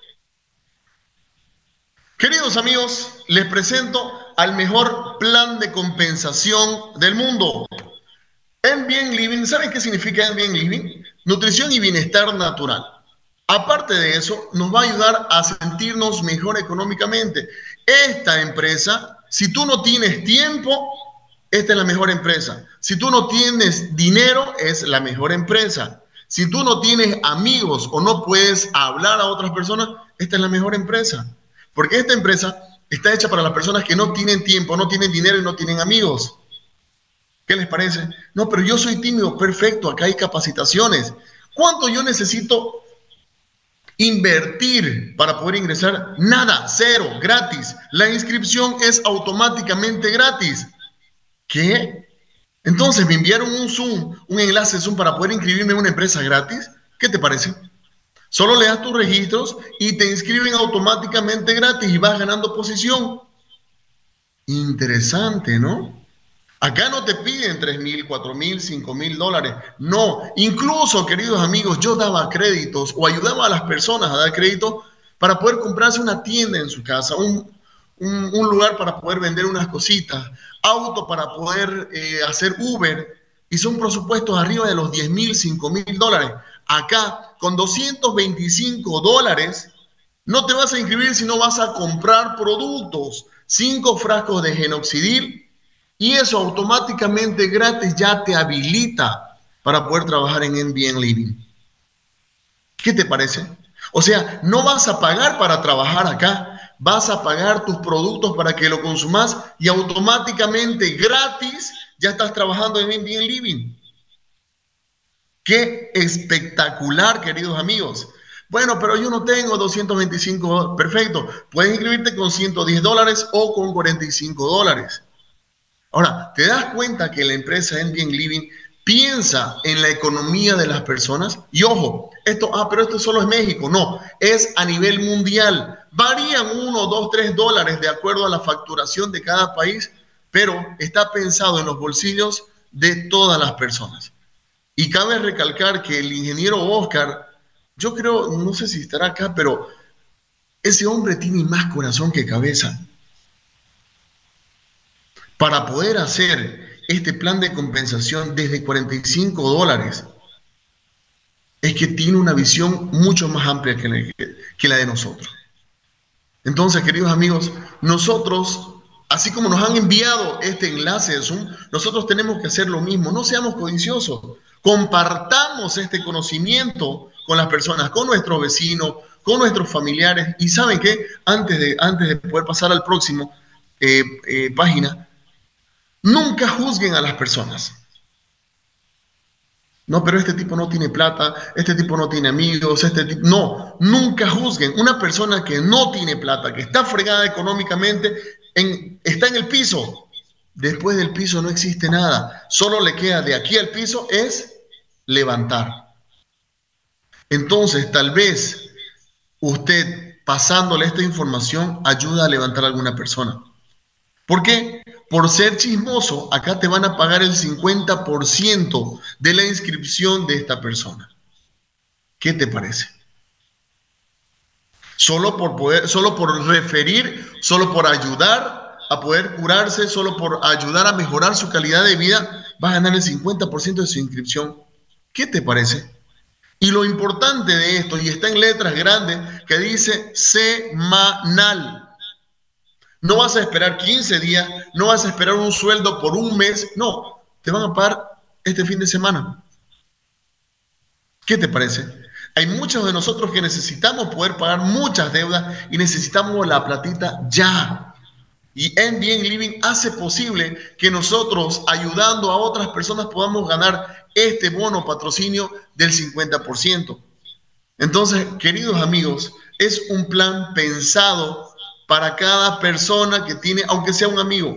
Queridos amigos, les presento al mejor plan de compensación del mundo. Ambient Living, ¿saben qué significa Ambient Living? Nutrición y bienestar natural. Aparte de eso, nos va a ayudar a sentirnos mejor económicamente. Esta empresa, si tú no tienes tiempo, esta es la mejor empresa. Si tú no tienes dinero, es la mejor empresa. Si tú no tienes amigos o no puedes hablar a otras personas, esta es la mejor empresa. Porque esta empresa está hecha para las personas que no tienen tiempo, no tienen dinero y no tienen amigos. ¿Qué les parece? No, pero yo soy tímido. Perfecto, acá hay capacitaciones. ¿Cuánto yo necesito invertir para poder ingresar? Nada, cero, gratis. La inscripción es automáticamente gratis. ¿Qué? Entonces me enviaron un Zoom, un enlace Zoom para poder inscribirme en una empresa gratis. ¿Qué te parece? Solo le das tus registros y te inscriben automáticamente gratis y vas ganando posición. Interesante, ¿no? Acá no te piden 3,000, 4,000, 5,000 dólares. No, incluso, queridos amigos, yo daba créditos o ayudaba a las personas a dar créditos para poder comprarse una tienda en su casa, un lugar para poder vender unas cositas, auto para poder hacer Uber, y son presupuestos arriba de los 10,000, 5,000 dólares. Acá, con 225 dólares, no te vas a inscribir si no vas a comprar productos. 5 frascos de Genoxidil, y eso automáticamente gratis ya te habilita para poder trabajar en Ambient Living. ¿Qué te parece? O sea, no vas a pagar para trabajar acá, vas a pagar tus productos para que lo consumas y automáticamente gratis ya estás trabajando en Ambient Living. ¡Qué espectacular, queridos amigos! Bueno, pero yo no tengo 225. Perfecto, puedes inscribirte con 110 dólares o con 45 dólares. Ahora, ¿te das cuenta que la empresa Ambient Living piensa en la economía de las personas? Y ojo, pero esto solo es México. No, es a nivel mundial. Varían 1, 2, 3 dólares de acuerdo a la facturación de cada país, pero está pensado en los bolsillos de todas las personas. Y cabe recalcar que el ingeniero Oscar, yo creo, no sé si estará acá, pero ese hombre tiene más corazón que cabeza. Para poder hacer este plan de compensación desde 45 dólares, es que tiene una visión mucho más amplia que la de nosotros. Entonces, queridos amigos, nosotros, así como nos han enviado este enlace de Zoom, nosotros tenemos que hacer lo mismo. No seamos codiciosos. Compartamos este conocimiento con las personas, con nuestros vecinos, con nuestros familiares. Y ¿saben qué? Antes de poder pasar al próximo página, nunca juzguen a las personas. No, pero este tipo no tiene plata, este tipo no tiene amigos, no, nunca juzguen. Una persona que no tiene plata, que está fregada económicamente, está en el piso. Después del piso no existe nada. Solo le queda de aquí al piso es levantar. Entonces, tal vez usted, pasándole esta información, ayuda a levantar a alguna persona. ¿Por qué? Por ser chismoso, acá te van a pagar el 50% de la inscripción de esta persona. ¿Qué te parece? Solo por referir, solo por ayudar a poder curarse, solo por ayudar a mejorar su calidad de vida, va a ganar el 50% de su inscripción. ¿Qué te parece? Y lo importante de esto, y está en letras grandes, que dice semanal. No vas a esperar 15 días, no vas a esperar un sueldo por un mes, no, te van a pagar este fin de semana. ¿Qué te parece? Hay muchos de nosotros que necesitamos poder pagar muchas deudas y necesitamos la platita ya. Y Ambient Living hace posible que nosotros, ayudando a otras personas, podamos ganar este bono patrocinio del 50%. Entonces, queridos amigos, es un plan pensado para cada persona que tiene, aunque sea un amigo,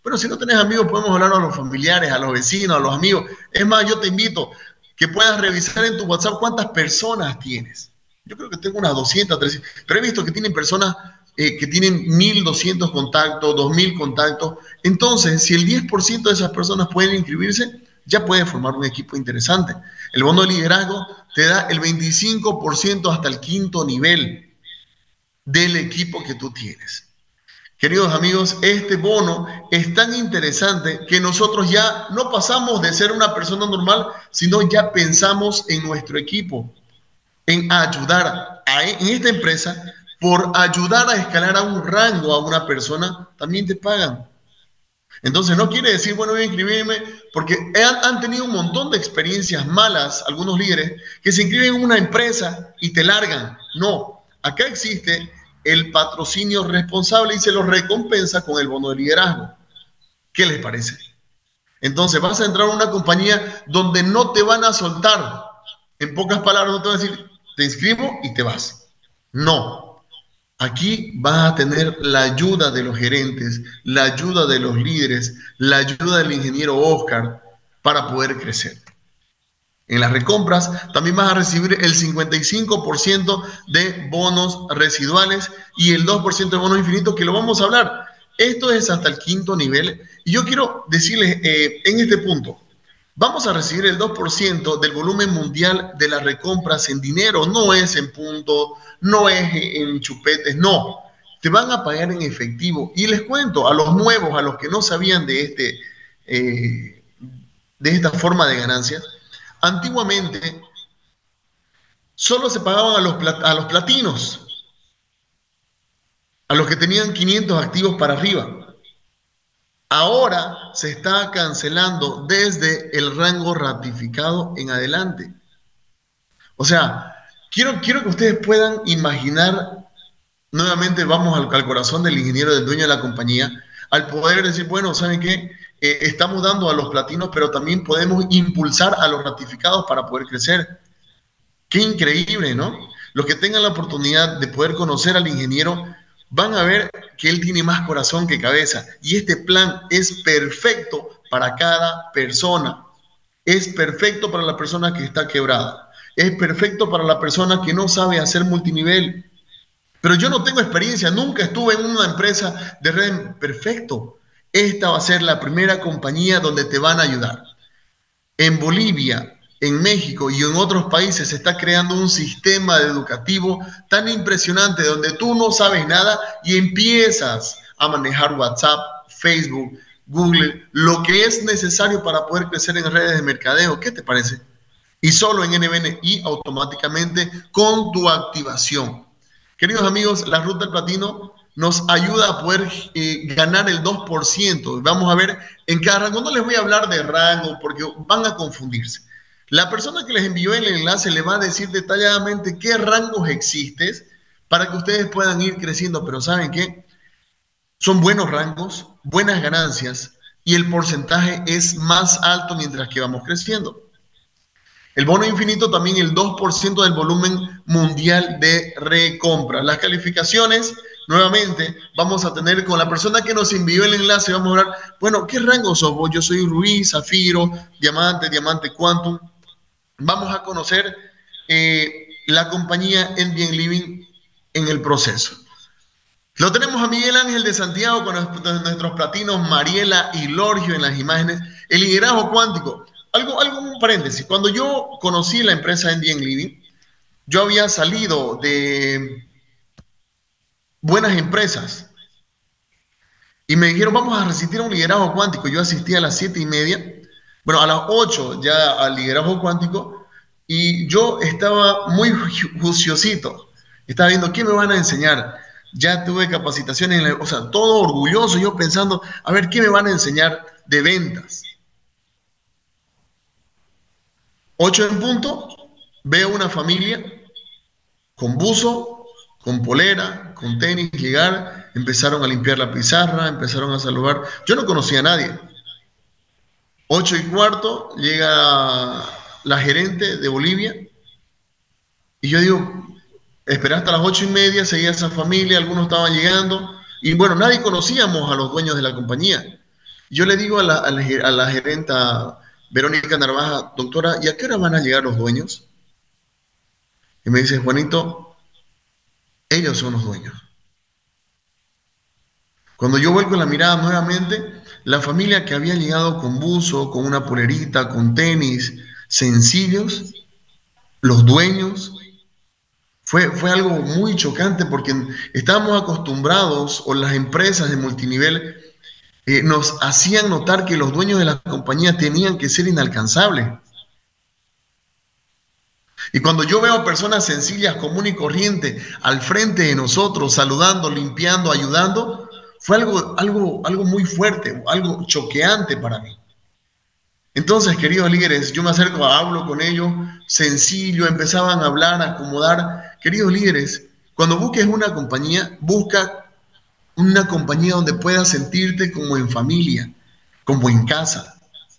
Bueno, si no tenés amigos, podemos hablar a los familiares, a los vecinos, a los amigos. Es más, yo te invito que puedas revisar en tu WhatsApp cuántas personas tienes. Yo creo que tengo unas 200, 300, pero he visto que tienen personas que tienen 1.200 contactos, 2.000 contactos. Entonces, si el 10% de esas personas pueden inscribirse, ya pueden formar un equipo interesante. El bono de liderazgo te da el 25% hasta el quinto nivel del equipo que tú tienes. Queridos amigos, este bono es tan interesante que nosotros ya no pasamos de ser una persona normal, sino ya pensamos en nuestro equipo, en ayudar en esta empresa. Por ayudar a escalar a un rango a una persona, también te pagan. Entonces no quiere decir, bueno, voy a inscribirme, porque han tenido un montón de experiencias malas, algunos líderes, que se inscriben en una empresa y te largan. No, acá existe el patrocinio responsable y se lo recompensa con el bono de liderazgo. ¿Qué les parece? Entonces vas a entrar a una compañía donde no te van a soltar. En pocas palabras, no te van a decir, te inscribo y te vas. No. Aquí vas a tener la ayuda de los gerentes, la ayuda de los líderes, la ayuda del ingeniero Oscar para poder crecer. En las recompras también vas a recibir el 55% de bonos residuales y el 2% de bonos infinitos, que lo vamos a hablar. Esto es hasta el quinto nivel. Y yo quiero decirles en este punto, vamos a recibir el 2% del volumen mundial de las recompras en dinero, no es en punto, no es en chupetes, no. Te van a pagar en efectivo. Y les cuento a los nuevos, a los que no sabían de esta forma de ganancias, antiguamente solo se pagaban a los platinos, a los que tenían 500 activos para arriba. Ahora se está cancelando desde el rango ratificado en adelante. O sea, quiero que ustedes puedan imaginar, nuevamente vamos al corazón del ingeniero, del dueño de la compañía, al poder decir, bueno, ¿saben qué? Estamos dando a los platinos, pero también podemos impulsar a los ratificados para poder crecer. Qué increíble, ¿no? Los que tengan la oportunidad de poder conocer al ingeniero van a ver que él tiene más corazón que cabeza. Y este plan es perfecto para cada persona. Es perfecto para la persona que está quebrada. Es perfecto para la persona que no sabe hacer multinivel. Pero yo no tengo experiencia, nunca estuve en una empresa de red. Perfecto. Esta va a ser la primera compañía donde te van a ayudar. En Bolivia, en México y en otros países se está creando un sistema educativo tan impresionante donde tú no sabes nada y empiezas a manejar WhatsApp, Facebook, Google, lo que es necesario para poder crecer en redes de mercadeo. ¿Qué te parece? Y solo en NBNI automáticamente con tu activación. Queridos amigos, la Ruta del Platino nos ayuda a poder ganar el 2%. Vamos a ver en cada rango. No les voy a hablar de rango porque van a confundirse. La persona que les envió el enlace le va a decir detalladamente qué rangos existen para que ustedes puedan ir creciendo. Pero ¿saben qué? Son buenos rangos, buenas ganancias y el porcentaje es más alto mientras que vamos creciendo. El bono infinito también el 2% del volumen mundial de recompra. Las calificaciones, nuevamente, vamos a tener con la persona que nos envió el enlace, vamos a hablar, bueno, ¿qué rango sos vos? Yo soy Rubí, Zafiro, Diamante, Diamante Quantum. Vamos a conocer la compañía NBN Living en el proceso. Lo tenemos a Miguel Ángel de Santiago con nuestros platinos, Mariela y Lorgio en las imágenes. El liderazgo cuántico. Un paréntesis. Cuando yo conocí la empresa NBN Living, yo había salido de buenas empresas y me dijeron, vamos a asistir a un liderazgo cuántico. Yo asistí a las 7:30, bueno, a las 8 ya al liderazgo cuántico y yo estaba muy juiciosito. Estaba viendo qué me van a enseñar. Ya tuve capacitaciones, o sea, todo orgulloso, yo pensando, a ver, ¿qué me van a enseñar de ventas? 8 en punto, veo una familia con buzo, con polera, con tenis, llegar, empezaron a limpiar la pizarra, empezaron a saludar. Yo no conocía a nadie. 8:15, llega la gerente de Bolivia y yo digo, esperé hasta las 8:30, seguía esa familia, algunos estaban llegando y bueno, nadie conocíamos a los dueños de la compañía. Yo le digo a la gerenta Verónica Narvaja, doctora, ¿y a qué hora van a llegar los dueños? Y me dice, Juanito, ellos son los dueños. Cuando yo vuelco la mirada nuevamente, la familia que había llegado con buzo, con una polerita, con tenis, sencillos, los dueños, fue algo muy chocante porque estábamos acostumbrados, o las empresas de multinivel nos hacían notar que los dueños de las compañías tenían que ser inalcanzables. Y cuando yo veo a personas sencillas, común y corriente, al frente de nosotros, saludando, limpiando, ayudando, fue algo muy fuerte, algo choqueante para mí. Entonces, queridos líderes, yo me acerco, hablo con ellos, sencillo, empezaban a hablar, a acomodar. Queridos líderes, cuando busques una compañía, busca una compañía donde puedas sentirte como en familia, como en casa.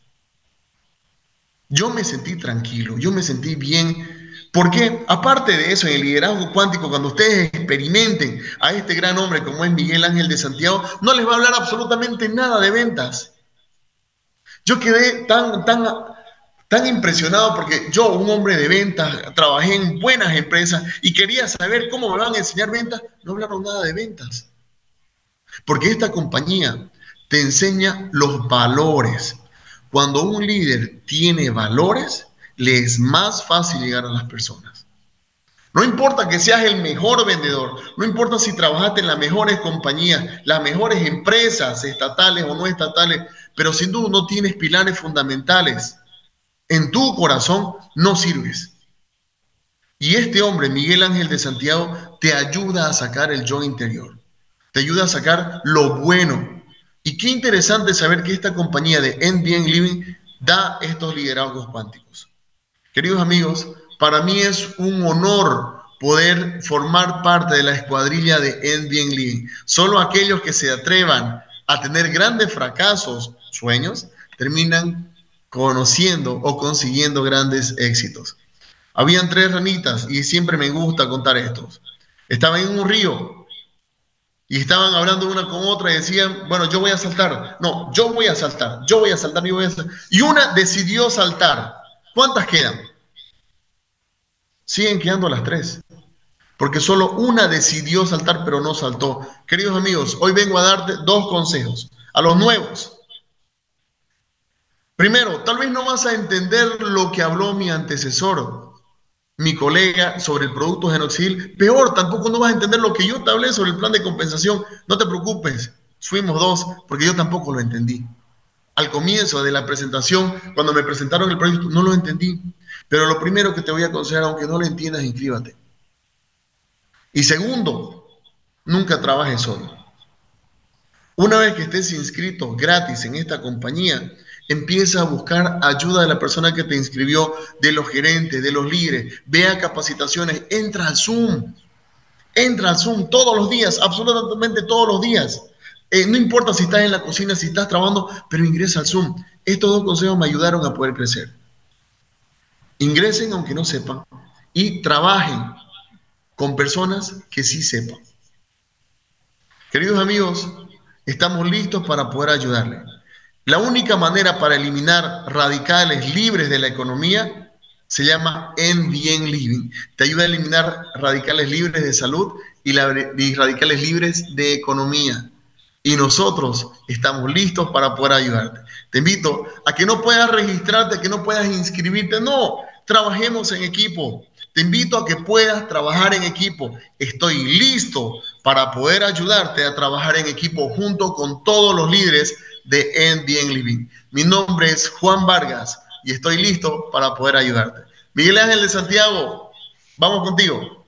Yo me sentí tranquilo, yo me sentí bien, porque aparte de eso, en el liderazgo cuántico, cuando ustedes experimenten a este gran hombre como es Miguel Ángel de Santiago, no les va a hablar absolutamente nada de ventas. Yo quedé tan impresionado porque yo, un hombre de ventas, trabajé en buenas empresas y quería saber cómo me van a enseñar ventas. No hablaron nada de ventas. Porque esta compañía te enseña los valores. Cuando un líder tiene valores, le es más fácil llegar a las personas. No importa que seas el mejor vendedor, no importa si trabajaste en las mejores compañías, las mejores empresas estatales o no estatales, pero si tú no tienes pilares fundamentales en tu corazón, no sirves. Y este hombre, Miguel Ángel de Santiago, te ayuda a sacar el yo interior, te ayuda a sacar lo bueno. Y qué interesante saber que esta compañía de NBN Living da estos liderazgos cuánticos. Queridos amigos, para mí es un honor poder formar parte de la escuadrilla de NBN Living. Solo aquellos que se atrevan a tener grandes fracasos, sueños, terminan conociendo o consiguiendo grandes éxitos. Habían 3 ranitas y siempre me gusta contar estos. Estaban en un río y estaban hablando una con otra y decían, bueno, yo voy a saltar. No, yo voy a saltar, yo voy a saltar, yo voy a saltar. Y una decidió saltar. ¿Cuántas quedan? Siguen quedando las 3. Porque solo una decidió saltar, pero no saltó. Queridos amigos, hoy vengo a darte 2 consejos a los nuevos. Primero, tal vez no vas a entender lo que habló mi antecesor, mi colega, sobre el producto Genoxil. Peor, tampoco no vas a entender lo que yo te hablé sobre el plan de compensación. No te preocupes, fuimos 2, porque yo tampoco lo entendí. Al comienzo de la presentación, cuando me presentaron el proyecto, no lo entendí. Pero lo primero que te voy a aconsejar, aunque no lo entiendas, inscríbate. Y segundo, nunca trabajes solo. Una vez que estés inscrito gratis en esta compañía, empieza a buscar ayuda de la persona que te inscribió, de los gerentes, de los líderes. Ve a capacitaciones, entra al Zoom todos los días, absolutamente todos los días. No importa si estás en la cocina, si estás trabajando, pero ingresa al Zoom. Estos 2 consejos me ayudaron a poder crecer. Ingresen aunque no sepan y trabajen con personas que sí sepan. Queridos amigos, estamos listos para poder ayudarle. La única manera para eliminar radicales libres de la economía se llama NBN Living. Te ayuda a eliminar radicales libres de salud y radicales libres de economía. Y nosotros estamos listos para poder ayudarte. Te invito a que no puedas registrarte, a que no puedas inscribirte. No, trabajemos en equipo. Te invito a que puedas trabajar en equipo. Estoy listo para poder ayudarte a trabajar en equipo junto con todos los líderes de NBN Living. Mi nombre es Juan Vargas y estoy listo para poder ayudarte. Miguel Ángel de Santiago, vamos contigo.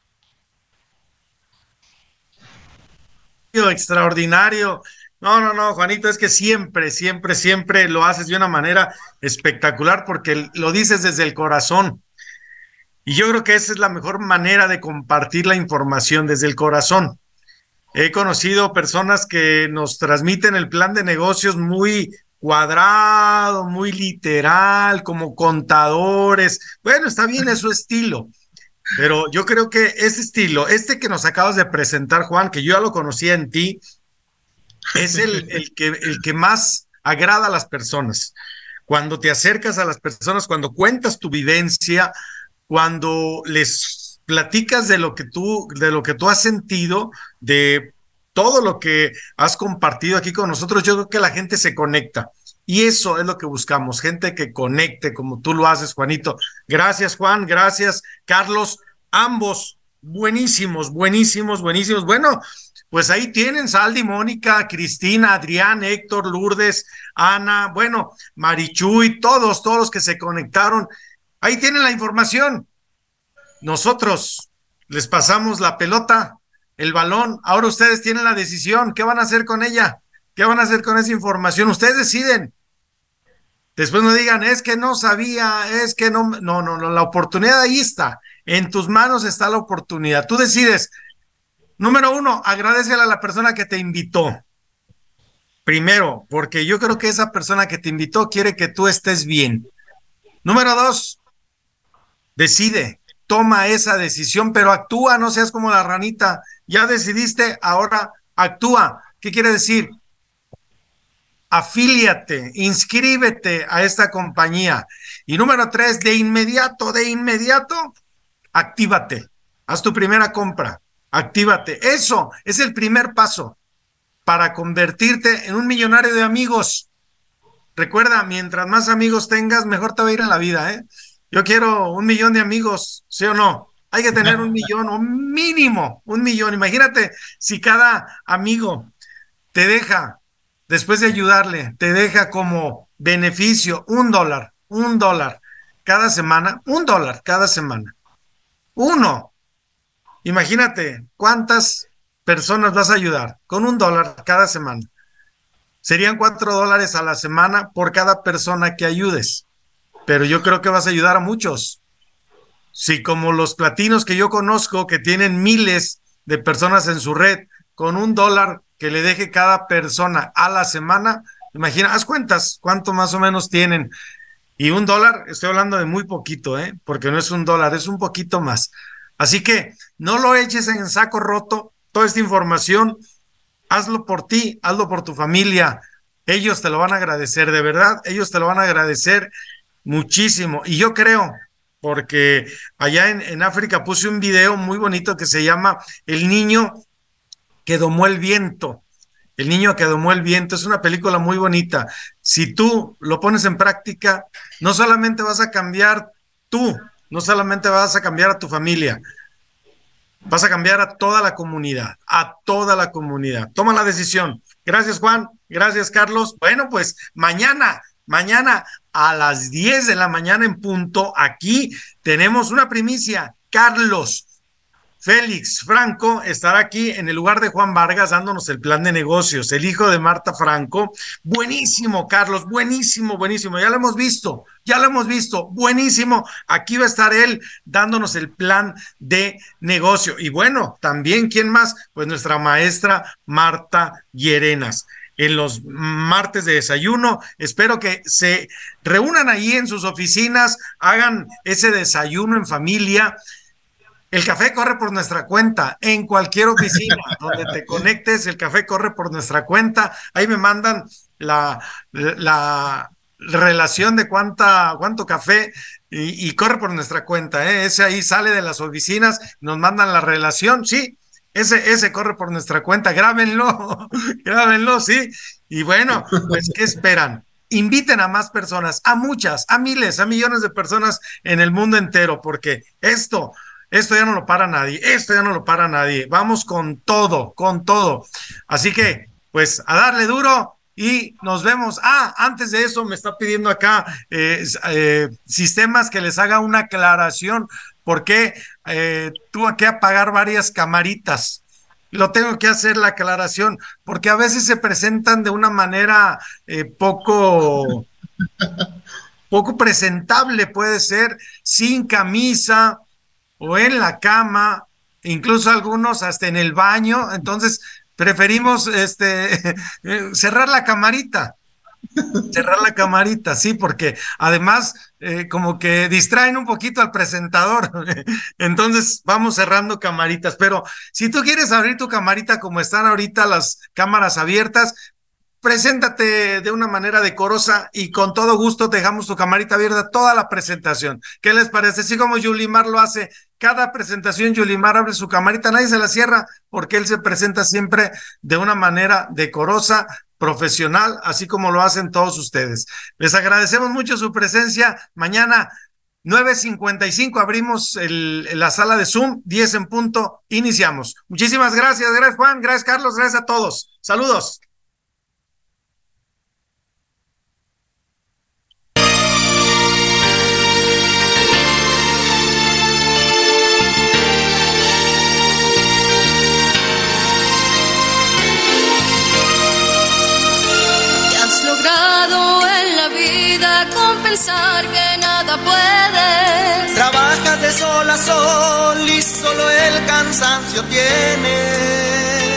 Extraordinario. No, Juanito, es que siempre lo haces de una manera espectacular porque lo dices desde el corazón. Y yo creo que esa es la mejor manera de compartir la información desde el corazón. He conocido personas que nos transmiten el plan de negocios muy cuadrado, muy literal, como contadores. Bueno, está bien, es su estilo. Pero yo creo que ese estilo, que nos acabas de presentar, Juan, que yo ya lo conocía en ti, es el que más agrada a las personas. Cuando te acercas a las personas, cuando cuentas tu vivencia, cuando les platicas de lo que tú has sentido, de todo lo que has compartido aquí con nosotros, yo creo que la gente se conecta. Y eso es lo que buscamos, gente que conecte como tú lo haces, Juanito. Gracias, Juan, gracias, Carlos, ambos buenísimos, buenísimos, buenísimos. Bueno, pues ahí tienen Saldi, Mónica, Cristina, Adrián, Héctor, Lourdes, Ana, bueno, Marichuy, todos los que se conectaron. Ahí tienen la información. Nosotros les pasamos la pelota, el balón. Ahora ustedes tienen la decisión. ¿Qué van a hacer con ella? ¿Qué van a hacer con esa información? Ustedes deciden. Después no digan, es que no sabía, es que no, la oportunidad ahí está. En tus manos está la oportunidad. Tú decides. Número 1, agradécele a la persona que te invitó. Primero, porque yo creo que esa persona que te invitó quiere que tú estés bien. Número 2, decide, toma esa decisión, pero actúa, no seas como la ranita. Ya decidiste, ahora actúa. ¿Qué quiere decir? Afíliate, inscríbete a esta compañía. Y número 3, de inmediato, actívate. Haz tu primera compra, actívate. Eso es el primer paso para convertirte en un millonario de amigos. Recuerda, mientras más amigos tengas, mejor te va a ir en la vida, ¿eh? Yo quiero 1 millón de amigos, ¿sí o no? Hay que tener 1 millón, o mínimo 1 millón. Imagínate si cada amigo te deja, después de ayudarle, te deja como beneficio $1 cada semana, $1 cada semana. Uno. Imagínate cuántas personas vas a ayudar con $1 cada semana. Serían $4 a la semana por cada persona que ayudes. Pero yo creo que vas a ayudar a muchos. Si como los platinos que yo conozco, que tienen miles de personas en su red, con $1 que le deje cada persona a la semana, imagina, haz cuentas, cuánto más o menos tienen. Y $1, estoy hablando de muy poquito, porque no es $1, es un poquito más. Así que no lo eches en saco roto, toda esta información, hazlo por ti, hazlo por tu familia. Ellos te lo van a agradecer, de verdad, ellos te lo van a agradecer muchísimo. Y yo creo, porque allá en África puse un video muy bonito que se llama El niño que domó el viento. El niño que domó el viento es una película muy bonita. Si tú lo pones en práctica, no solamente vas a cambiar tú, no solamente vas a cambiar a tu familia, vas a cambiar a toda la comunidad, a toda la comunidad. Toma la decisión. Gracias, Juan. Gracias, Carlos. Bueno, pues mañana a las 10 de la mañana en punto, aquí tenemos una primicia. Carlos Félix Franco estará aquí en el lugar de Juan Vargas dándonos el plan de negocios, el hijo de Marta Franco. Buenísimo, Carlos, buenísimo, buenísimo. Ya lo hemos visto, buenísimo. Aquí va a estar él dándonos el plan de negocio. Y bueno, también, ¿quién más? Pues nuestra maestra Marta Llerenas. En los martes de desayuno, espero que se reúnan ahí en sus oficinas, hagan ese desayuno en familia. El café corre por nuestra cuenta, en cualquier oficina donde te conectes, el café corre por nuestra cuenta. Ahí me mandan la relación de cuánto café y corre por nuestra cuenta, ¿eh? Ese ahí sale de las oficinas, nos mandan la relación, sí, ese corre por nuestra cuenta, grábenlo, sí. Y bueno, pues, ¿qué esperan? Inviten a más personas, a muchas, a miles, a millones de personas en el mundo entero, porque esto ya no lo para nadie, vamos con todo, así que, pues, a darle duro y nos vemos. Antes de eso me está pidiendo acá Sistemas que les haga una aclaración, porque tuve que apagar varias camaritas. Lo tengo que hacer la aclaración, porque a veces se presentan de una manera poco presentable, puede ser, sin camisa, o en la cama, incluso algunos hasta en el baño. Entonces preferimos cerrar la camarita, sí, porque además como que distraen un poquito al presentador. Entonces vamos cerrando camaritas, pero si tú quieres abrir tu camarita como están ahorita las cámaras abiertas, preséntate de una manera decorosa y con todo gusto dejamos tu camarita abierta toda la presentación. ¿Qué les parece? Así como Yulimar lo hace, cada presentación Yulimar abre su camarita, nadie se la cierra porque él se presenta siempre de una manera decorosa, profesional, así como lo hacen todos ustedes. Les agradecemos mucho su presencia. Mañana 9:55 abrimos la sala de Zoom, 10 en punto, iniciamos. Muchísimas gracias Juan, gracias Carlos, gracias a todos. Saludos. En la vida con pensar que nada puedes. Trabajas de sol a sol y solo el cansancio tienes.